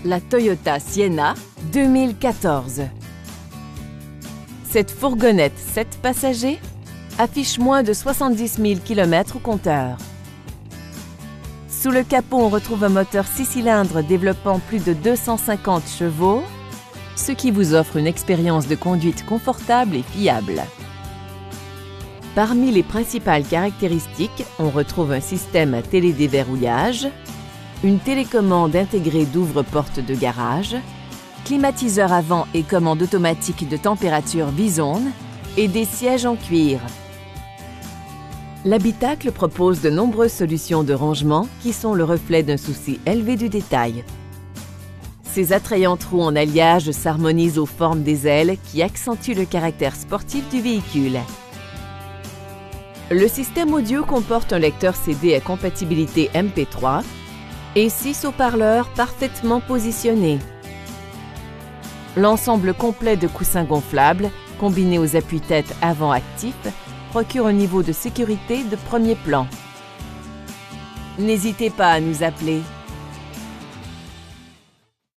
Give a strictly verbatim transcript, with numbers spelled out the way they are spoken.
la Toyota Sienna deux mille quatorze. Cette fourgonnette sept passagers affiche moins de soixante-dix mille kilomètres au compteur. Sous le capot, on retrouve un moteur six cylindres développant plus de deux cent cinquante chevaux, ce qui vous offre une expérience de conduite confortable et fiable. Parmi les principales caractéristiques, on retrouve un système télédéverrouillage, une télécommande intégrée d'ouvre-porte de garage, climatiseur avant et commande automatique de température Bizone et des sièges en cuir. L'habitacle propose de nombreuses solutions de rangement qui sont le reflet d'un souci élevé du détail. Ces attrayants trous en alliage s'harmonisent aux formes des ailes qui accentuent le caractère sportif du véhicule. Le système audio comporte un lecteur C D à compatibilité M P trois et six haut-parleurs parfaitement positionnés. L'ensemble complet de coussins gonflables, combiné aux appuis-têtes avant actifs, procure un niveau de sécurité de premier plan. N'hésitez pas à nous appeler.